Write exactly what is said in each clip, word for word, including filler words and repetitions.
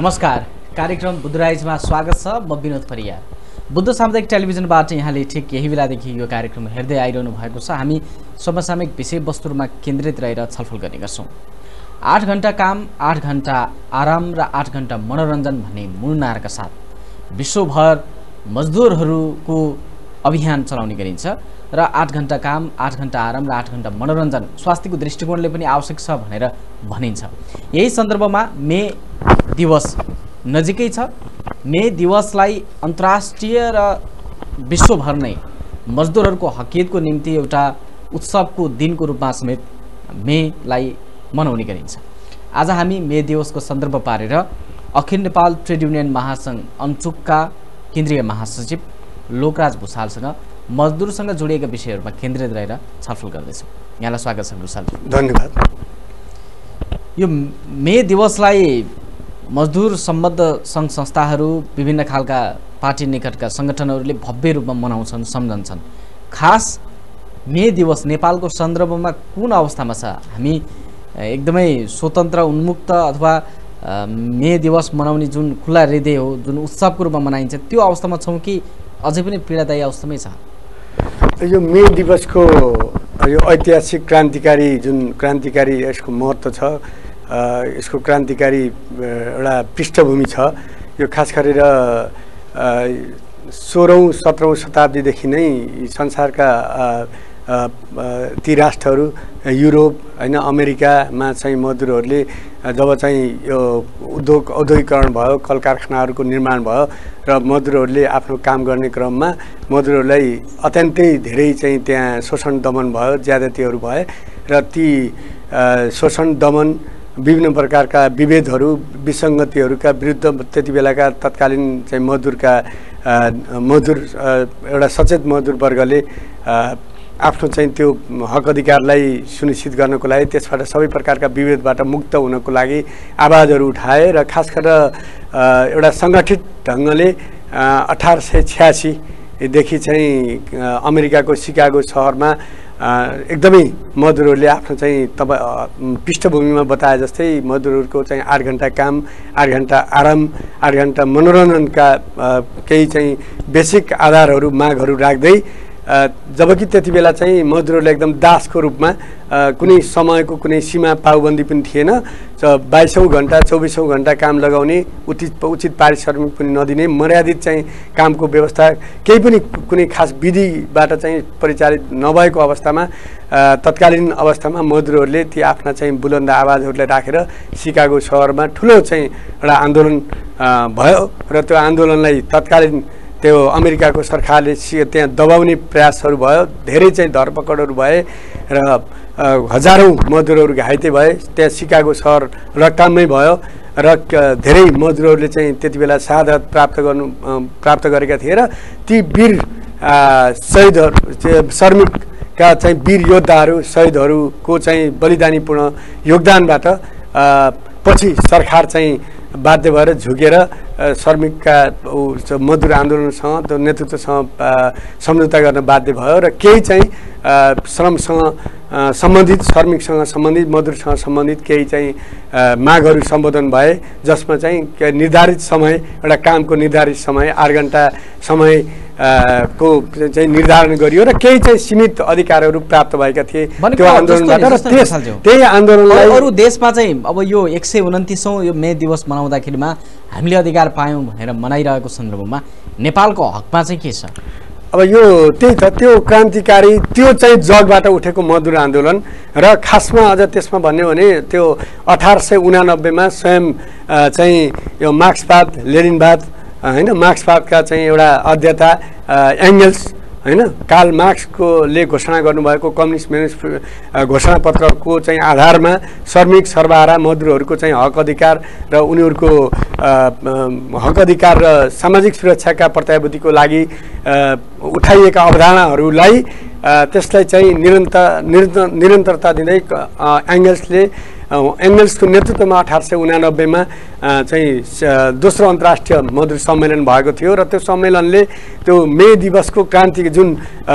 नमस्कार, कार्यक्रम बुद्धराइजमा स्वागत छ। म विनोद परियार। बुद्ध सामुदायिक टेलिभिजनबाट यहाँले ठिक यही बेलादेखि यो कार्यक्रम हेर्दै आइरहनु भएको छ। हामी समसामयिक विषयवस्तुमा केन्द्रित रहेर छलफल गर्ने गर्छौँ। आठ घण्टा काम, आठ घण्टा आराम र आठ घण्टा मनोरञ्जन भन्ने मूल नाराका साथ विश्वभर मजदुरहरूको अभियान चलाउने गरिन्छ र आठ घण्टा काम, आठ घण्टा आराम र आठ घण्टा मनोरञ्जन स्वास्थ्यको दृष्टिकोणले पनि आवश्यक छ भनेर भनिन्छ। यही सन्दर्भमा मे दिवस नजिकै छ। मे दिवसलाई अन्तर्राष्ट्रिय र विश्वभर नै मजदुरहरूको हकियतको निम्ति एउटा उत्सवको दिनको रूपमा समेत मेलाई मनाउने गरिन्छ। आज हामी मे दिवसको सन्दर्भ पारेर अखिल नेपाल ट्रेड युनियन महासङ्घ अन्तुकका केन्द्रीय महासचिव लोकराज भुसालसँग मजदुरसँग जोडिएका विषयहरूमा केन्द्रित रहेर छलफल गर्दैछौँ। यहाँलाई स्वागत छ भुसाल। धन्यवाद। यो मे दिवसलाई मजदुर सम्बद्ध सङ्घ संस्थाहरू, विभिन्न खालका पार्टी निकटका सङ्गठनहरूले भव्य रूपमा मनाउँछन्, सम्झन्छन्। खास मे दिवस नेपालको सन्दर्भमा कुन अवस्थामा छ? हामी एकदमै स्वतन्त्र, उन्मुक्त अथवा मे दिवस मनाउने जुन खुला हृदय हो, जुन उत्सवको रूपमा मनाइन्छ, त्यो अवस्थामा छौँ कि अझै पनि पीडादायी अवस्थामै छ? यो मे दिवसको यो ऐतिहासिक क्रान्तिकारी जुन क्रान्तिकारी यसको महत्त्व छ, यसको क्रान्तिकारी एउटा पृष्ठभूमि छ। यो खास गरेर सोह्रौँ सत्रौँ शताब्दीदेखि नै संसारका ती राष्ट्रहरू, युरोप होइन, अमेरिकामा चाहिँ मजदुरहरूले जब चाहिँ यो उद्योग औद्योगिकरण भयो, कल कारखानाहरूको निर्माण भयो र मजदुरहरूले आफ्नो काम गर्ने क्रममा मजदुरहरूलाई अत्यन्तै धेरै चाहिँ त्यहाँ शोषण दमन भयो, ज्यादतीहरू भए र ती शोषण दमन, विभिन्न प्रकारका विभेदहरू, विसङ्गतिहरूका विरुद्ध त्यति बेलाका तत्कालीन चाहिँ मजदुरका मजदुर एउटा सचेत मजदुर वर्गले आफ्नो चाहिँ त्यो हक अधिकारलाई सुनिश्चित गर्नको लागि, त्यसबाट सबै प्रकारका विभेदबाट मुक्त हुनको लागि आवाजहरू उठाए र खास गरेर एउटा सङ्गठित ढङ्गले अठार सय छ्यासीदेखि चाहिँ अमेरिकाको सिकागो सहरमा एकदमै मजदुरहरूले आफ्नो चाहिँ तपाईँ पृष्ठभूमिमा बताए जस्तै मजदुरहरूको चाहिँ आठ घन्टा काम, आठ घन्टा आराम, आठ घन्टा मनोरञ्जनका केही चाहिँ बेसिक आधारहरू, मागहरू राख्दै, जबकि त्यति बेला चाहिँ मजदुरहरूले एकदम दासको रूपमा कुनै समयको कुनै सीमा पाउबन्दी पनि थिएन। बाइसौँ घन्टा, चौबिसौँ घन्टा काम लगाउने, उचित उचित पारिश्रमिक पनि नदिने, मर्यादित चाहिँ कामको व्यवस्था केही पनि कुनै खास विधिबाट चाहिँ परिचालित नभएको अवस्थामा तत्कालीन अवस्थामा मजदुरहरूले ती आफ्ना चाहिँ बुलन्द आवाजहरूलाई राखेर सिकागो सहरमा ठुलो चाहिँ एउटा आन्दोलन भयो र त्यो आन्दोलनलाई तत्कालीन त्यो अमेरिकाको सरकारले त्यहाँ दबाउने प्रयासहरू भयो। धेरै चाहिँ धरपकडहरू भए र हजारौँ मजदुरहरू घाइते भए। त्यहाँ सिकागो सहर रक्काममै भयो र धेरै मजदुरहरूले चाहिँ त्यति बेला शहादत प्राप्त गर्नु प्राप्त गरेका थिए र ती वीर शहीदहरू, श्रमिकका चाहिँ वीर योद्धाहरू, शहीदहरूको चाहिँ बलिदानीपूर्ण योगदानबाट पछि सरकार चाहिँ बाध्य भएर झुकेर श्रमिकका मजदुर आन्दोलनसँग त्यो नेतृत्वसँग सम्झौता गर्न बाध्य भयो र केही चाहिँ श्रमसँग सम्बन्धित, श्रमिकसँग सम्बन्धित, मजदुरसँग सम्बन्धित केही चाहिँ मागहरू सम्बोधन भए, जसमा चाहिँ निर्धारित समय, एउटा कामको निर्धारित समय आठ घन्टा समय को चाहिँ निर्धारण गरियो र केही चाहिँ सीमित अधिकारहरू प्राप्त भएका थिए त्यो आन्दोलनबाट र त्यस त्यही आन्दोलनलाई अरू देशमा चाहिँ अब यो एक सय उन्तिसौँ यो मे दिवस मनाउँदाखेरिमा हामीले अधिकार पायौँ भनेर मनाइरहेको सन्दर्भमा नेपालको हकमा चाहिँ के छ? अब यो त्यही त त्यो क्रान्तिकारी, त्यो चाहिँ जगबाट उठेको मजदुर आन्दोलन र खासमा अझ त्यसमा भन्यो भने त्यो अठार सय उनानब्बेमा स्वयं चाहिँ यो मार्क्सवाद, लेनिनवाद होइन, मार्क्सवादका चाहिँ एउटा अध्येता एङ्गल्स होइन, कार्ल मार्क्सकोले घोषणा गर्नुभएको कम्युनिस्ट म्यानिफेस्टो घोषणापत्रको चाहिँ आधारमा श्रमिक, सर्वहारा मजदुरहरूको चाहिँ हक अधिकार र उनीहरूको हक अधिकार र सामाजिक सुरक्षाका प्रत्याभूतिको लागि उठाइएका अवधारणाहरूलाई त्यसलाई चाहिँ निरन्तर निरन्तरता दिँदै एङ्गल्सले एङ्गल्सको नेतृत्वमा अठार सय उनानब्बेमा चाहिँ दोस्रो अन्तर्राष्ट्रिय मजदुर सम्मेलन भएको थियो र त्यो सम्मेलनले त्यो मे दिवसको क्रान्ति जुन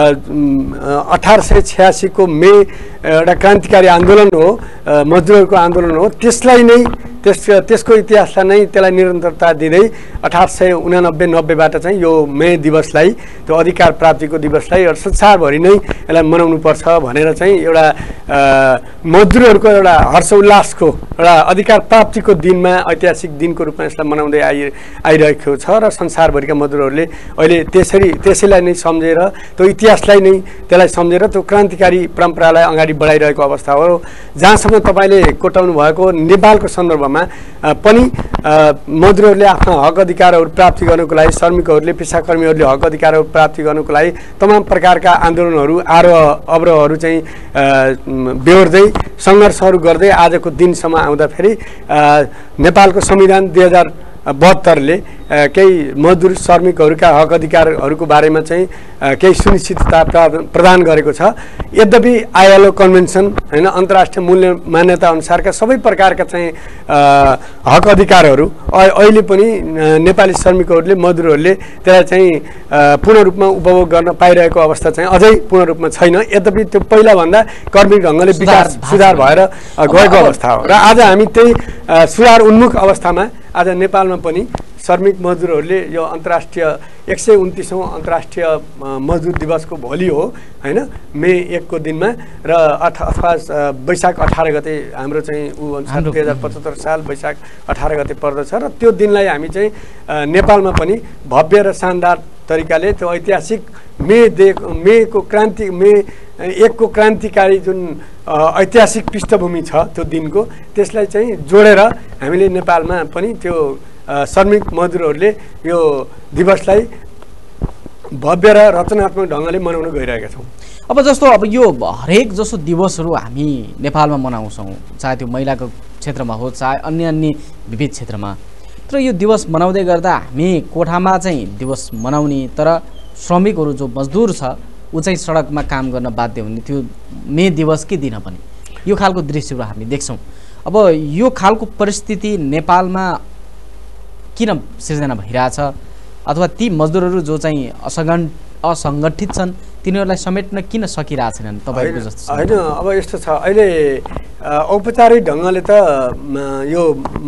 अठार सय छ्यासीको मे एउटा क्रान्तिकारी आन्दोलन हो, मजदुरहरूको आन्दोलन हो, त्यसलाई नै त्यस त्यसको इतिहासलाई नै त्यसलाई निरन्तरता दिँदै अठार सय उनानब्बे नब्बेबाट चाहिँ यो मे दिवसलाई त्यो अधिकार प्राप्तिको दिवसलाई संसारभरि नै यसलाई मनाउनुपर्छ भनेर चाहिँ एउटा मजदुरहरूको एउटा हर्ष उल्लासको एउटा अधिकार प्राप्तिको दिनमा ऐतिहासिक दिनको रूपमा यसलाई मनाउँदै आइ आइरहेको छ र संसारभरिका मजदुरहरूले अहिले त्यसरी त्यसैलाई नै सम्झेर त्यो इतिहासलाई नै त्यसलाई सम्झेर त्यो क्रान्तिकारी परम्परालाई अगाडि बढाइरहेको अवस्था हो। जहाँसम्म तपाईँले कोटाउनु भएको नेपालको सन्दर्भमा पनि मजदुरहरूले आफ्ना हक अधिकारहरू प्राप्ति गर्नको लागि श्रमिकहरूले पेसाकर्मीहरूले हक अधिकारहरू प्राप्ति गर्नको लागि तमाम प्रकारका आन्दोलनहरू आरोह अवरोहहरू चाहिँ बेहोर्दै सङ्घर्षहरू गर्दै आजको दिनसम्म आउँदाखेरि नेपालको संविधान दुई हजार बहत्तरले केही मजदुर श्रमिकहरूका हक अधिकारहरूको बारेमा चाहिँ केही सुनिश्चितता प्रदान गरेको छ। यद्यपि आइएलओ कन्भेन्सन होइन अन्तर्राष्ट्रिय मूल्य मान्यता अनुसारका सबै प्रकारका चाहिँ हक अधिकारहरू अहिले पनि नेपाली श्रमिकहरूले मजदुरहरूले त्यसलाई चाहिँ पूर्ण रूपमा उपभोग गर्न पाइरहेको अवस्था चाहिँ अझै पूर्ण रूपमा छैन। यद्यपि त्यो पहिलाभन्दा कर्मिक ढङ्गले विकास सुधार भएर गएको अवस्था हो र आज हामी त्यही सुधार उन्मुख अवस्थामा आज नेपालमा पनि श्रमिक मजदुरहरूले यो अन्तर्राष्ट्रिय एक सय उन्तिसौँ अन्तर्राष्ट्रिय मजदुर दिवसको भोलि हो होइन मे एकको दिनमा र अठ अथवा वैशाख अठार गते हाम्रो चाहिँ ऊ अनुसार दुई हजार पचहत्तर साल वैशाख अठार गते पर्दछ र त्यो दिनलाई हामी चाहिँ नेपालमा पनि भव्य र शानदार तरिकाले त्यो ऐतिहासिक मे दे मेको क्रान्ति मे एकको क्रान्तिकारी जुन ऐतिहासिक पृष्ठभूमि छ त्यो दिनको त्यसलाई चाहिँ जोडेर हामीले नेपालमा पनि त्यो श्रमिक मजदुरहरूले यो दिवसलाई भव्य र रचनात्मक ढङ्गले मनाउन गइरहेका छौँ। अब जस्तो अब यो हरेक जसो दिवसहरू हामी नेपालमा मनाउँछौँ चाहे त्यो महिलाको क्षेत्रमा हो चाहे अन्य अन्य विविध क्षेत्रमा, तर यो दिवस मनाउँदै गर्दा हामी कोठामा चाहिँ दिवस मनाउने तर श्रमिकहरू जो मजदुर छ ऊ चाहिँ सडकमा काम गर्न बाध्य हुने त्यो मे दिवस के दिन पनि यो खालको दृश्यहरू हामी देख्छौँ। अब यो खालको परिस्थिति नेपालमा किन सिर्जना भइरहेछ अथवा ती मजदुरहरू जो चाहिँ असङ्गठन असङ्गठित छन् तिनीहरूलाई समेट्न किन सकिरहेछन् तपाईँको जस्तो? होइन अब यस्तो छ अहिले औपचारिक ढङ्गले त यो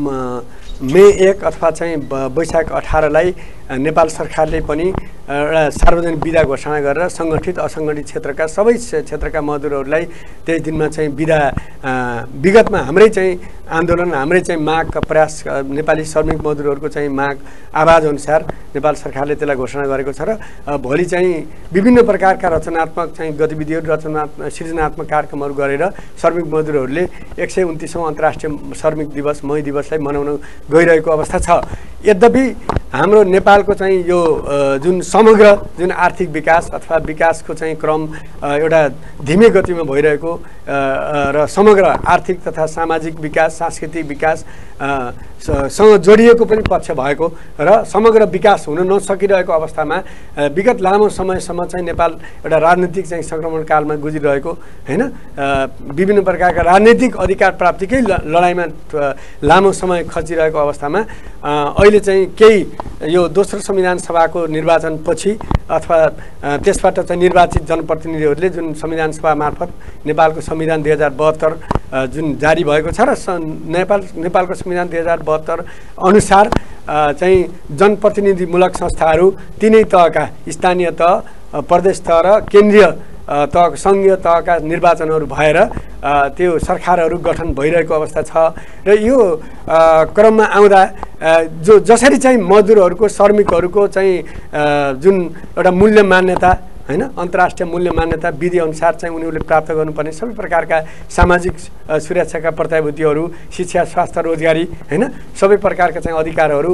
मे एक अथवा चाहिँ वैशाख अठारलाई नेपाल सरकारले पनि एउटा सार्वजनिक बिदा घोषणा गरेर सङ्गठित असङ्गठित क्षेत्रका सबै क्षेत्रका मजदुरहरूलाई त्यही दिनमा चाहिँ बिदा विगतमा हाम्रै चाहिँ आन्दोलन हाम्रै चाहिँ मागका प्रयास नेपाली श्रमिक मजदुरहरूको चाहिँ माग आवाज अनुसार नेपाल सरकारले त्यसलाई घोषणा गरेको छ र भोलि चाहिँ विभिन्न प्रकारका रचनात्मक चाहिँ गतिविधिहरू रचनात्मक सृजनात्मक कार्यक्रमहरू गरेर श्रमिक मजदुरहरूले एक सय उन्तिसौँ अन्तर्राष्ट्रिय श्रमिक दिवस मई दिवसलाई मनाउन गइरहेको अवस्था छ। यद्यपि हाम्रो नेपालको चाहिँ यो जुन समग्र जुन आर्थिक विकास अथवा विकासको चाहिँ क्रम एउटा धीमे गतिमा भइरहेको र समग्र आर्थिक तथा सामाजिक विकास सांस्कृतिक विकास सँग जोडिएको पनि पक्ष भएको र समग्र विकास हुन नसकिरहेको अवस्थामा विगत लामो समयसम्म चाहिँ नेपाल एउटा राजनीतिक चाहिँ सङ्क्रमण कालमा गुजिरहेको होइन विभिन्न प्रकारका राजनीतिक अधिकार प्राप्तिकै लडाइँमा लामो समय खचिरहेको अवस्थामा अहिले चाहिँ केही यो दोस्रो संविधान सभाको निर्वाचनपछि अथवा त्यसबाट चाहिँ निर्वाचित जनप्रतिनिधिहरूले जुन संविधान सभा मार्फत नेपालको संविधान दुई हजार बहत्तर जुन जारी भएको छ र नेपाल नेपालको संविधान दुई हजार बहत्तर अनुसार चाहिँ जनप्रतिनिधिमूलक संस्थाहरू तिनै तहका स्थानीय तह प्रदेश तह र केन्द्रीय तह सङ्घीय तहका निर्वाचनहरू भएर त्यो सरकारहरू गठन भइरहेको अवस्था छ र यो क्रममा आउँदा जो जसरी चाहिँ मजदुरहरूको श्रमिकहरूको चाहिँ जुन एउटा मूल्य मान्यता होइन अन्तर्राष्ट्रिय मूल्य मान्यता विधि अनुसार चाहिँ उनीहरूले प्राप्त गर्नुपर्ने सबै प्रकारका सामाजिक सुरक्षाका प्रत्याभूतिहरू शिक्षा स्वास्थ्य रोजगारी होइन सबै प्रकारका चाहिँ अधिकारहरू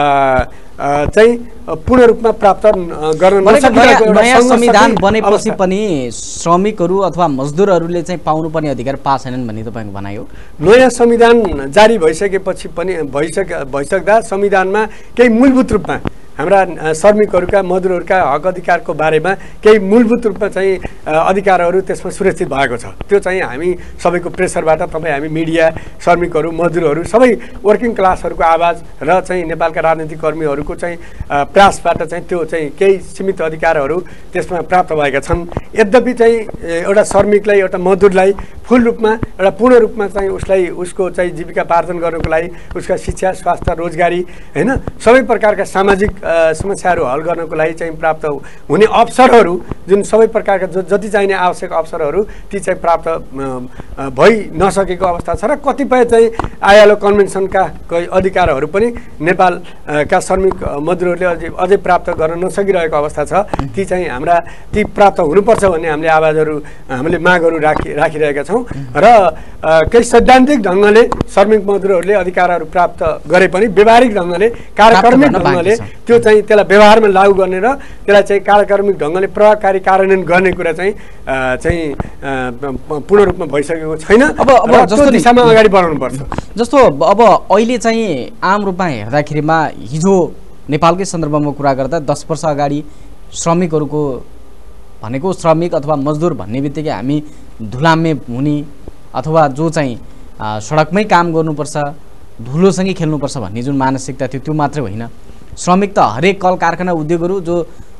चाहिँ पूर्ण रूपमा प्राप्त गर्न नसकिरहेको नयाँ संविधान बनेपछि पनि श्रमिकहरू अथवा मजदुरहरूले चाहिँ पाउनुपर्ने अधिकार पाएनन् भन्ने तपाईँको भनाइ हो? नयाँ संविधान जारी भइसकेपछि पनि भइसक भइसक्दा संविधानमा केही मूलभूत रूपमा हाम्रा श्रमिकहरूका मजदुरहरूका हक अधिकारको बारेमा केही मूलभूत रूपमा चाहिँ अधिकारहरू त्यसमा सुरक्षित भएको छ। त्यो चाहिँ हामी सबैको प्रेसरबाट तपाईँ हामी मिडिया श्रमिकहरू मजदुरहरू सबै वर्किङ क्लासहरूको आवाज र चाहिँ नेपालका राजनीतिक कर्मीहरूको चाहिँ प्रयासबाट चाहिँ त्यो चाहिँ केही सीमित अधिकारहरू त्यसमा प्राप्त भएका छन्। यद्यपि चाहिँ एउटा श्रमिकलाई एउटा मजदुरलाई फुल रूपमा एउटा पूर्ण रूपमा चाहिँ उसलाई उसको चाहिँ जीविकापार्जन गर्नको लागि उसका शिक्षा स्वास्थ्य रोजगारी हैन सबै प्रकारका सामाजिक समस्याहरू हल गर्नको लागि चाहिँ प्राप्त हुने अवसरहरू जुन सबै प्रकारका जति चाहिने आवश्यक अवसरहरू ती चाहिँ प्राप्त भइ नसकेको अवस्था छ र कतिपय चाहिँ आइएलओ कन्भेन्सनका अधिकारहरू पनि नेपालका श्रमिक मजदुरहरूले अझै अझै प्राप्त गर्न नसकिरहेको अवस्था छ। ती चाहिँ हाम्रा ती प्राप्त हुनुपर्छ भन्ने हामीले आवाजहरू हामीले मागहरू राखि राखिरहेका छौँ र केही सैद्धान्तिक ढङ्गले श्रमिक मजदुरहरूले अधिकारहरू प्राप्त गरे पनि व्यावहारिक ढङ्गले कार्यक्रमिक ढङ्गले त्यो चाहिँ त्यसलाई व्यवहारमा लागू गर्ने र त्यसलाई चाहिँ कार्यक्रमिक ढङ्गले प्रभावकारी कार्यान्वयन गर्ने कुरा चाहिँ चाहिँ पूर्ण रूपमा भइसकेको छैन। अब अब जस्तो दिशामा अगाडि बढाउनुपर्छ। जस्तो अब अहिले चाहिँ आम रूपमा हेर्दाखेरिमा हिजो नेपालकै सन्दर्भमा कुरा गर्दा दस वर्ष अगाडि श्रमिकहरूको भनेको श्रमिक अथवा मजदुर भन्ने बित्तिकै हामी धुलामे हुने अथवा जो चाहिँ सडकमै काम गर्नुपर्छ धुलोसँगै खेल्नुपर्छ भन्ने जुन मानसिकता थियो त्यो मात्रै होइन। श्रमिक त हरेक कल कारखाना उद्योगहरू जो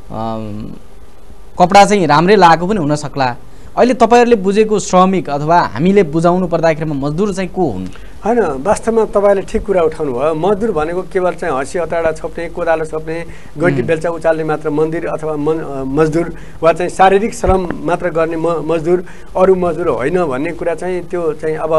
कपडा चाहिँ राम्रै लागेको पनि हुन सक्ला। अहिले तपाईँहरूले बुझेको श्रमिक अथवा हामीले बुझाउनु पर्दाखेरिमा मजदुर चाहिँ को हुन्? होइन वास्तवमा तपाईँले ठिक कुरा उठाउनु भयो। मजदुर भनेको केवल चाहिँ हँसी हताडा छोप्ने कोदालो छोप्ने गैँटी बेल्चा उचाल्ने मात्र मन्दिर अथवा मजदुर वा चाहिँ शारीरिक श्रम मात्र गर्ने म मजदुर अरू मजदुर होइन भन्ने कुरा चाहिँ त्यो चाहिँ अब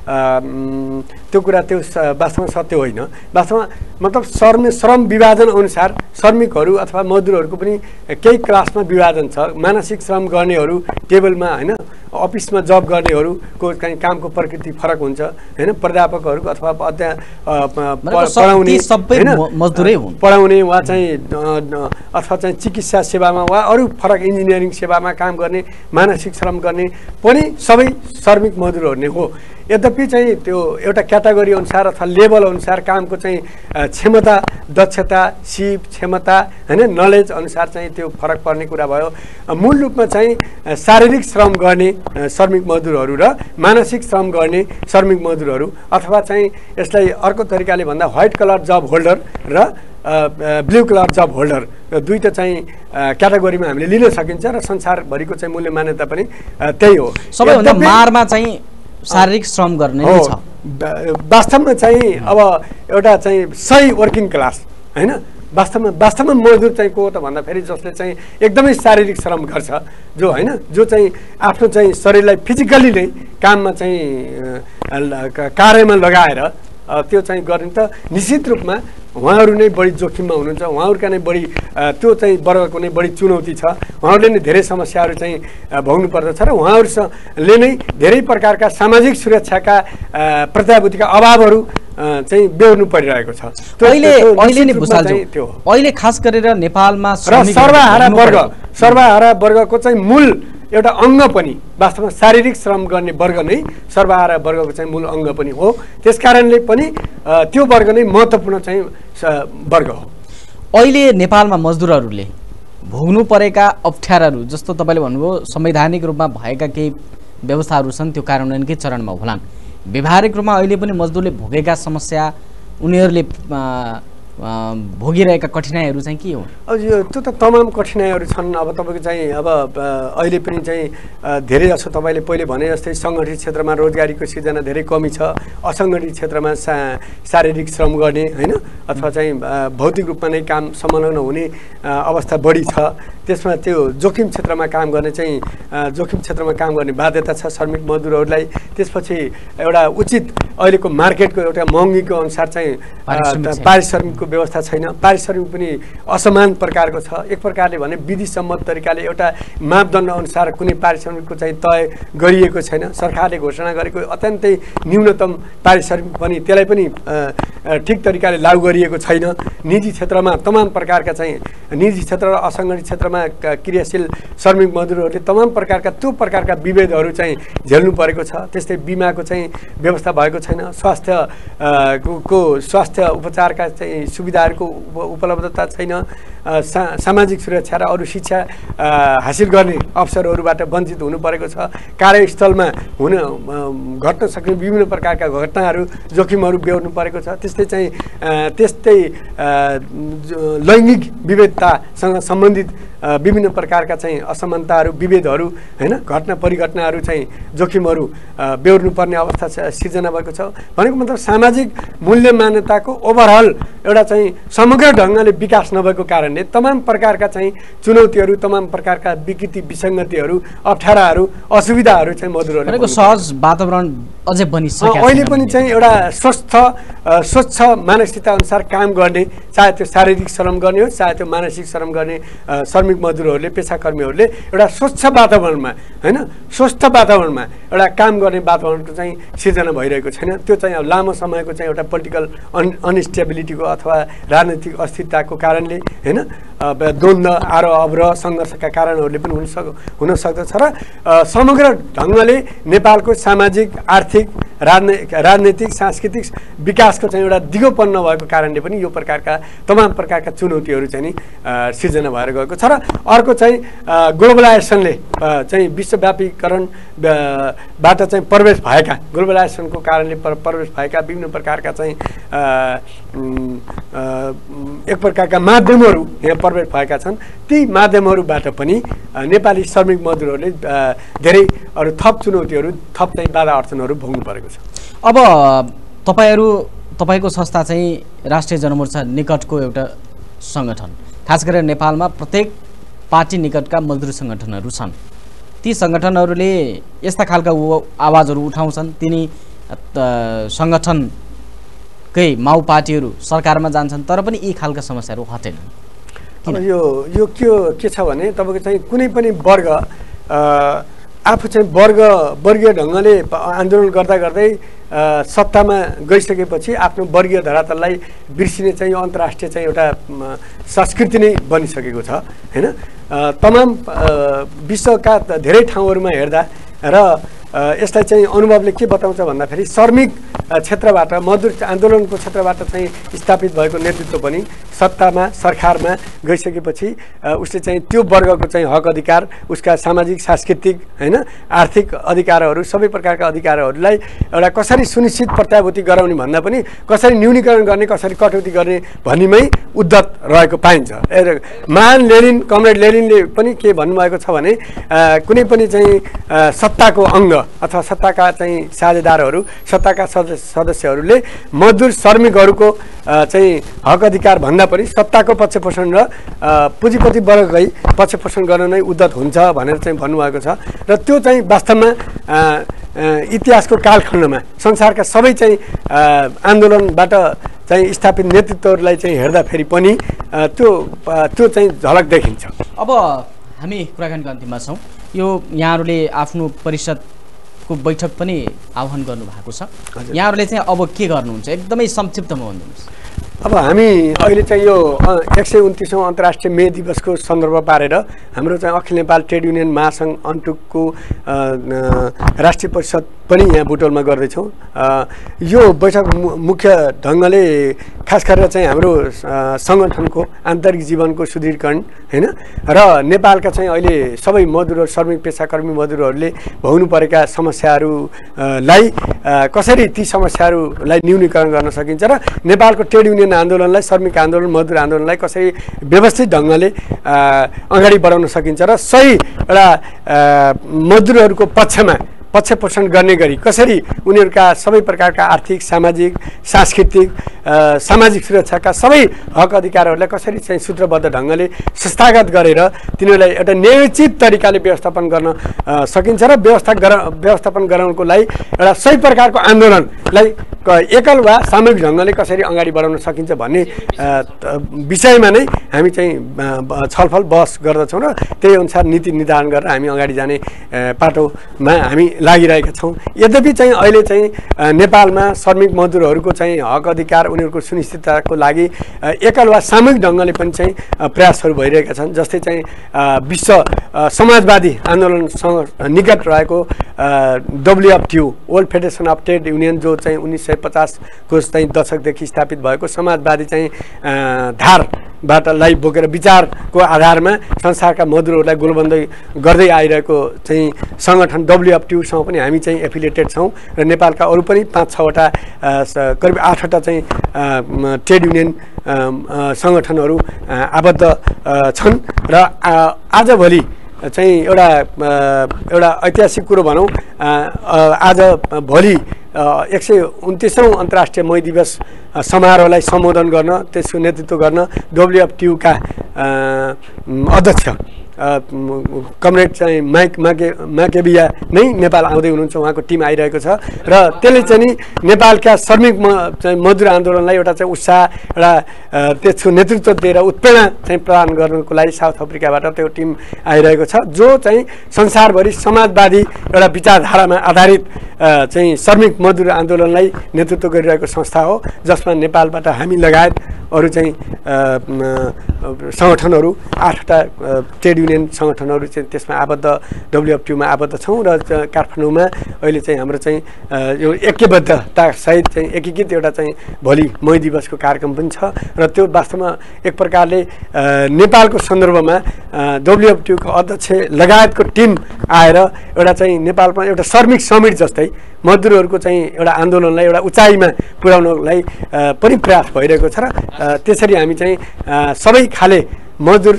त्यो कुरा त्यो वास्तवमा सत्य होइन। वास्तवमा मतलब श्रम श्रम विभाजन अनुसार श्रमिकहरू अथवा मजदुरहरूको पनि केही क्लासमा विभाजन छ। मानसिक श्रम गर्नेहरू टेबलमा होइन अफिसमा जब गर्नेहरूको चाहिँ कामको प्रकृति फरक हुन्छ होइन। प्राध्यापकहरूको अथवा अध्या पढाउने मजदुरै हुन् पढाउने वा चाहिँ अथवा चाहिँ चिकित्सा सेवामा वा अरू फरक इन्जिनियरिङ सेवामा काम गर्ने मानसिक श्रम गर्ने पनि सबै श्रमिक मजदुरहरू नै हो। यद्यपि चाहिँ त्यो एउटा क्याटेगोरी अनुसार अथवा लेभल अनुसार कामको चाहिँ क्षमता दक्षता सिप क्षमता होइन नलेज अनुसार चाहिँ त्यो फरक पर्ने कुरा भयो। मूल रूपमा चाहिँ शारीरिक श्रम गर्ने श्रमिक मजदुरहरू र मानसिक श्रम गर्ने श्रमिक मजदुरहरू अथवा चाहिँ यसलाई अर्को तरिकाले भन्दा व्हाइट कलर जब होल्डर र ब्लू कलर जब होल्डर दुईटा चाहिँ क्याटेगोरीमा हामीले लिन सकिन्छ र संसारभरिको चाहिँ मूल्य मान्यता पनि त्यही हो। सबैभन्दा मारमा चाहिँ शारीरिक श्रम गर्ने छ। वास्तवमा चाहिँ अब एउटा चाहिँ सही वर्किङ क्लास होइन वास्तवमा वास्तवमा मजदुर चाहिँ को त भन्दाखेरि जसले चाहिँ एकदमै शारीरिक श्रम गर्छ जो होइन जो चाहिँ आफ्नो चाहिँ शरीरलाई फिजिकली नै काममा चाहिँ कार्यमा लगाएर त्यो चाहिँ गर्ने त निश्चित रूपमा उहाँहरू नै बढी जोखिममा हुनुहुन्छ। उहाँहरूका नै बढी त्यो चाहिँ वर्गको नै बढी चुनौती छ। उहाँहरूले नै धेरै समस्याहरू चाहिँ भोग्नु पर्दछ र उहाँहरूले नै धेरै प्रकारका सामाजिक सुरक्षाका प्रत्याभूतिका अभावहरू चाहिँ बेहोर्नु परिरहेको छ। अहिले अहिले नै भुसाल त्यो अहिले खास गरेर नेपालमा सर्वहारा वर्ग सर्वहारा वर्गको चाहिँ मूल एउटा अङ्ग पनि वास्तवमा शारीरिक श्रम गर्ने वर्ग नै सर्वहारा वर्गको चाहिँ मूल अङ्ग पनि हो। त्यसकारणले पनि त्यो वर्ग नै महत्त्वपूर्ण चाहिँ वर्ग हो। अहिले नेपालमा मजदुरहरूले भोग्नु परेका अप्ठ्याराहरू जस्तो तपाईँले भन्नुभयो संवैधानिक रूपमा भएका केही व्यवस्थाहरू छन् त्यो कार्यान्वयनकै चरणमा होलान्। व्यावहारिक रूपमा अहिले पनि मजदुरले भोगेका समस्या उनीहरूले भोगिरहेका कठिनाइहरू चाहिँ के हो? अब यो त्यो त तमाम कठिनाइहरू छन्। अब तपाईँको चाहिँ अब अहिले पनि चाहिँ धेरै जसो तपाईँले पहिले भने जस्तै सङ्गठित क्षेत्रमा रोजगारीको सिर्जना धेरै कमी छ। असङ्गठित क्षेत्रमा सा शारीरिक श्रम गर्ने होइन अथवा चाहिँ भौतिक रूपमा नै काम संलग्न हुने अवस्था बढी छ। त्यसमा त्यो जोखिम क्षेत्रमा काम गर्ने चाहिँ जोखिम क्षेत्रमा काम गर्ने बाध्यता छ श्रमिक मजदुरहरूलाई। त्यसपछि एउटा उचित अहिलेको मार्केटको एउटा महँगीको अनुसार चाहिँ पारिश्रमिकको व्यवस्था छैन। पारिश्रमिक पनि असमान प्रकारको छ। एक प्रकारले भने विधि सम्मत तरिकाले एउटा मापदण्ड अनुसार कुनै पारिश्रमिकको चाहिँ तय गरिएको छैन। सरकारले घोषणा गरेको अत्यन्तै न्यूनतम पारिश्रमिक पनि त्यसलाई पनि ठिक तरिकाले लागू गरिएको छैन। निजी क्षेत्रमा तमाम प्रकारका चाहिँ निजी क्षेत्र र असङ्गठित क्षेत्रमा क्रियाशील श्रमिक मजदुरहरूले तमाम प्रकारका त्यो प्रकारका विभेदहरू चाहिँ झेल्नु परेको छ। त्यस्तै बिमाको चाहिँ व्यवस्था भएको छैन, स्वास्थ्य को स्वास्थ्य उपचारका चाहिँ सुविधाहरूको उपलब्धता छैन, सा सामाजिक सुरक्षा र अरू शिक्षा हासिल गर्ने अवसरहरूबाट वञ्चित हुनु परेको छ, कार्यस्थलमा हुन घट्न सक्ने विभिन्न प्रकारका घटनाहरू जोखिमहरू बेहोर्नु परेको छ, त्यस्तै चाहिँ त्यस्तै लैङ्गिक विविधतासँग सम्बन्धित विभिन्न प्रकारका चाहिँ असमानताहरू विभेदहरू हैन घटना परिघटनाहरू चाहिँ जोखिमहरू बेहोर्नु पर्ने अवस्था सिर्जना भएको छ। भनेको मतलब सामाजिक मूल्य मान्यताको ओभरअल एउटा चाहिँ समग्र ढङ्गले विकास नभएको कारणले तमाम प्रकारका चाहिँ चुनौतीहरू, तमाम प्रकारका विकृति विसङ्गतिहरू, अप्ठ्याराहरू, असुविधाहरू चाहिँ मधुरहरूले भनेको सहज वातावरण अझै बनिसकेको छैन। अहिले पनि चाहिँ एउटा स्वस्थ स्वच्छ मानसिकता अनुसार काम गर्ने, चाहे त्यो शारीरिक श्रम गर्ने होस् चाहे त्यो मानसिक श्रम गर्ने श्रमिक मजदुरहरूले, पेसाकर्मीहरूले एउटा स्वच्छ वातावरणमा हैन स्वस्थ वातावरणमा एउटा काम गर्ने वातावरणको चाहिँ सिर्जना भइरहेको छैन। त्यो चाहिँ अब लामो समयको चाहिँ एउटा पोलिटिकल अन अनस्टेबिलिटीको अथवा राजनीतिक अस्थिरताको कारणले हैन द्वन्द्व आरोह अवरोह सङ्घर्षका कारणहरूले पनि हुन सक् हुन सक्दछ र समग्र ढङ्गले नेपालको सामाजिक आर्थिक राजनै राजनैतिक सांस्कृतिक विकासको चाहिँ एउटा दिगोपन नभएको कारणले पनि यो प्रकारका तमाम प्रकारका चुनौतीहरू चाहिँ नि सिर्जना भएर गएको छ। र अर्को चाहिँ ग्लोबलाइजेसनले चाहिँ विश्वव्यापीकरण बाट चाहिँ प्रवेश भएका ग्लोबलाइजेसनको कारणले प्रवेश भएका विभिन्न प्रकारका चाहिँ एक प्रकारका माध्यमहरू यहाँ प्रवेश भएका छन्। ती माध्यमहरूबाट पनि नेपाली श्रमिक मजदुरहरूले धेरै अरू थप चुनौतीहरू थप चाहिँ बाधा अडचनहरू भोग्नु परेको छ। अब तपाईँहरू तपाईँको संस्था चाहिँ राष्ट्रिय जनमोर्चा निकटको एउटा सङ्गठन, खास गरेर नेपालमा प्रत्येक पार्टी निकटका मजदुर सङ्गठनहरू छन्। ती सङ्गठनहरूले यस्ता खालका आवाजहरू उठाउँछन्, तिनी सङ्गठनकै माउ पार्टीहरू सरकारमा जान्छन् तर पनि यी खालका समस्याहरू हटेनन्। अब यो यो के के छ भने तपाईँको चाहिँ कुनै पनि वर्ग आफू चाहिँ वर्ग वर्गीय ढङ्गले आन्दोलन गर्दा गर्दै सत्तामा गइसकेपछि आफ्नो वर्गीय धरातललाई बिर्सिने चाहिँ यो अन्तर्राष्ट्रिय चाहिँ एउटा संस्कृति नै बनिसकेको छ हैन। तमाम विश्वका धेरै ठाउँहरूमा हेर्दा र यसलाई चाहिँ अनुभवले के बताउँछ भन्दाखेरि श्रमिक क्षेत्रबाट मजदुर आन्दोलनको क्षेत्रबाट चाहिँ स्थापित भएको नेतृत्व पनि सत्तामा सरकारमा गइसकेपछि उसले चाहिँ त्यो वर्गको चाहिँ हक अधिकार, उसका सामाजिक सांस्कृतिक हैन आर्थिक अधिकारहरू सबै प्रकारका अधिकारहरूलाई एउटा कसरी सुनिश्चित प्रत्याभूति गराउने भन्दा पनि कसरी न्यूनीकरण गर्ने, कसरी कटौती गर्ने भन्नेमै उद्धत रहेको पाइन्छ। महान लेनिन कमरेड लेनिनले पनि के भन्नुभएको छ भने कुनै पनि चाहिँ सत्ताको अङ्ग अथवा सत्ताका चाहिँ साझेदारहरू, सत्ताका सदस्यहरूले मजदुर श्रमिकहरूको चाहिँ हक अधिकार भन्दा पनि सत्ताको पक्षपोषण र पुँजीपति वर्गकै पक्षपोषण गर्न नै उद्धत हुन्छ भनेर चाहिँ भन्नुभएको छ। र त्यो चाहिँ वास्तवमा इतिहासको कालखण्डमा संसारका सबै चाहिँ आन्दोलनबाट चाहिँ स्थापित नेतृत्वहरूलाई चाहिँ हेर्दाखेरि पनि त्यो त्यो चाहिँ झलक देखिन्छ। अब हामी कुराकानीको अन्तिममा छौँ। यो यहाँहरूले आफ्नो परिषद को बैठक पनि आह्वान गर्नु भएको छ, यहाँहरूले चाहिँ अब के गर्नुहुन्छ एकदमै संक्षिप्तमा भन्नुहोस्। अब हामी अहिले चाहिँ यो एक सय उन्तिसौँ अन्तर्राष्ट्रिय मे दिवसको सन्दर्भ पारेर हाम्रो चाहिँ अखिल नेपाल ट्रेड युनियन महासङ्घ अन्तुकको राष्ट्रिय परिषद पनि यहाँ बुटवलमा गर्दैछौँ। यो बैठक मुख्य ढङ्गले खास गरेर चाहिँ हाम्रो सङ्गठनको आन्तरिक जीवनको सुदृढीकरण हैन र नेपालका चाहिँ अहिले सबै मजदुर श्रमिक पेसाकर्मी मजदुरहरूले भोग्नु परेका समस्याहरूलाई कसरी ती समस्याहरूलाई न्यूनीकरण गर्न सकिन्छ र नेपालको ट्रेड युनियन आन्दोलनलाई, श्रमिक आन्दोलन, मजदुर आन्दोलनलाई कसरी व्यवस्थित ढङ्गले अगाडि बढाउन सकिन्छ र सही एउटा मजदुरहरूको पक्षमा पक्षपोषण गर्ने गरी कसरी उनीहरूका सबै प्रकारका आर्थिक, सामाजिक, सांस्कृतिक, सामाजिक सुरक्षाका सबै हक अधिकारहरूलाई कसरी चाहिँ सूत्रबद्ध ढङ्गले संस्थागत गरेर तिनीहरूलाई एउटा नियोजित तरिकाले व्यवस्थापन गर्न सकिन्छ र व्यवस्था गर व्यवस्थापन गराउनको लागि एउटा सही प्रकारको आन्दोलनलाई एकल वा सामूहिक ढङ्गले कसरी अगाडि बढाउन सकिन्छ भन्ने विषयमा नै हामी चाहिँ छलफल बहस गर्दछौँ र त्यही अनुसार नीति निर्धारण गरेर हामी अगाडि जाने पाटोमा हामी लागिरहेका छौँ। यद्यपि चाहिँ अहिले चाहिँ नेपालमा श्रमिक मजदुरहरूको चाहिँ हक अधिकार उनीहरूको सुनिश्चितताको लागि एकल वा सामूहिक ढङ्गले पनि चाहिँ प्रयासहरू भइरहेका छन्। जस्तै चाहिँ विश्व समाजवादी आन्दोलनसँग निकट रहेको WFTU world federation of trade union जो चाहिँ उन्नाइस सय पचासको चाहिँ दशकदेखि स्थापित भएको समाजवादी चाहिँ धारबाट लाई बोकेर विचारको आधारमा संसारका मजदुरहरूलाई गोलबन्दी गर्दै आइरहेको चाहिँ सङ्गठन डब्लुएफटियूसँग पनि हामी चाहिँ एफिलिएटेड छौँ र नेपालका अरू पनि पाँच छवटा करिब आठवटा चाहिँ ट्रेड युनियन सङ्गठनहरू आबद्ध छन् र आजभोलि चाहिँ एउटा एउटा ऐतिहासिक कुरो भनौँ आज भोलि एक सय उन्तिसौँ अन्तर्राष्ट्रिय मई दिवस समारोहलाई सम्बोधन गर्न त्यसको नेतृत्व गर्न डब्लुएफटियूका अध्यक्ष कमरेड चाहिँ माइक माके माकेबिया नै नेपाल आउँदै हुनुहुन्छ। उहाँको टिम आइरहेको छ र त्यसले चाहिँ नि नेपालका श्रमिक चाहिँ मजदुर आन्दोलनलाई एउटा चाहिँ उत्साह एउटा त्यसको नेतृत्व दिएर उत्प्रेरणा चाहिँ प्रदान गर्नको लागि साउथ अफ्रिकाबाट त्यो टिम आइरहेको छ जो चाहिँ संसारभरि समाजवादी एउटा विचारधारामा आधारित चाहिँ श्रमिक मजदुर आन्दोलनलाई नेतृत्व गरिरहेको संस्था हो जसमा नेपालबाट हामी लगायत अरू चाहिँ सङ्गठनहरू आठवटा ट्रेड युनियन सङ्गठनहरू चाहिँ त्यसमा आबद्ध डब्लुएफटियूमा आबद्ध छौँ र काठमाडौँमा अहिले चाहिँ हाम्रो चाहिँ यो ऐक्यबद्धता सहित चाहिँ एकीकृत एउटा चाहिँ भोलि मई दिवसको कार्यक्रम पनि छ र त्यो वास्तवमा एक प्रकारले नेपालको सन्दर्भमा डब्लुएफटियूको अध्यक्ष लगायतको टिम आएर एउटा चाहिँ नेपालमा एउटा श्रमिक समिट जस्तै मजदुरहरूको चाहिँ एउटा आन्दोलनलाई एउटा उचाइमा पुर्याउनलाई पनि प्रयास भइरहेको छ र त्यसरी हामी चाहिँ सबै खाले मजदुर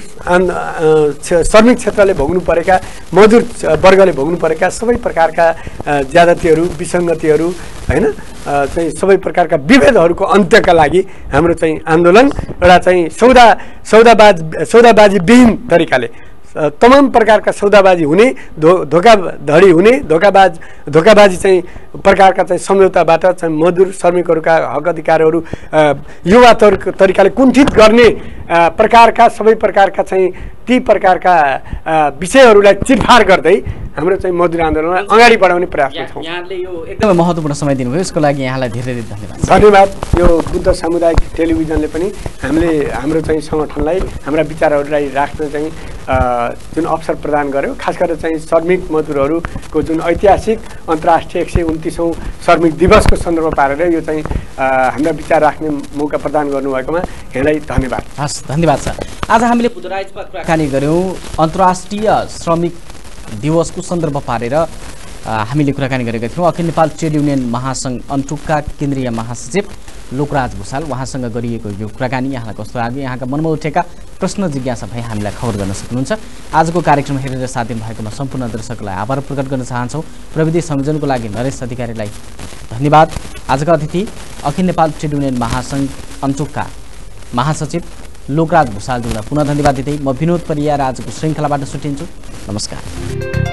श्रमिक क्षेत्रले भोग्नु परेका मजदुर वर्गले भोग्नु परेका सबै प्रकारका ज्यादतीहरू विसङ्गतिहरू हैन चाहिँ सबै प्रकारका विभेदहरूको अन्त्यका लागि हाम्रो चाहिँ आन्दोलन एउटा चाहिँ सौदा सौदाबाज सौदाबाजी विहीन तरिकाले तमाम प्रकारका सौदाबाजी हुने धो धोकाधडी हुने धोकाबाज धोकाबाजी चाहिँ प्रकारका चाहिँ सम्झौताबाट चाहिँ मजदुर श्रमिकहरूका हक अधिकारहरू युवा तरिकाले कुण्ठित गर्ने प्रकारका सबै प्रकारका चाहिँ ती प्रकारका विषयहरूलाई चिरफार गर्दै हाम्रो चाहिँ मजदुर आन्दोलनलाई अगाडि बढाउने प्रयासमा छौँ। यहाँले यो एकदमै महत्त्वपूर्ण समय दिनुभयो यसको लागि यहाँलाई धेरै धेरै धन्यवाद। धन्यवाद। यो बुद्ध सामुदायिक टेलिभिजनले पनि हामीले हाम्रो चाहिँ सङ्गठनलाई हाम्रा विचारहरूलाई राख्न चाहिँ जुन अवसर प्रदान गर्यो खास गरेर चाहिँ श्रमिक मजदुरहरूको जुन ऐतिहासिक अन्तर्राष्ट्रिय एक सय उन्तिसौँ श्रमिक दिवसको सन्दर्भ पारेर यो चाहिँ हाम्रा विचार राख्ने मौका प्रदान गर्नुभएकोमा यहाँलाई धन्यवाद। हस् धन्यवाद सर। आज हामीले बुधराइजमा कुराकानी गऱ्यौँ अन्तर्राष्ट्रिय श्रमिक दिवसको सन्दर्भ पारेर हामीले कुराकानी गरेका थियौँ। अखिल नेपाल ट्रेड युनियन महासङ्घ अन्तुकका केन्द्रीय महासचिव लोकराज भुसाल उहाँसँग गरिएको यो कुराकानी यहाँलाई कस्तो लाग्यो यहाँका मनमा उठेका प्रश्न जिज्ञासा भए हामीलाई खबर गर्न सक्नुहुन्छ। आजको कार्यक्रम हेरेर साथ दिनुभएकोमा सम्पूर्ण दर्शकलाई आभार प्रकट गर्न चाहन्छौँ। प्रविधि संयोजनको लागि नरेश अधिकारीलाई धन्यवाद। आजका अतिथि अखिल नेपाल ट्रेड युनियन महासङ्घ अन्तुकका महासचिव लोकराज भुसालज्यूलाई पुनः धन्यवाद दिँदै म विनोद परियार आजको श्रृङ्खलाबाट छुट्टिन्छु। नमस्कार।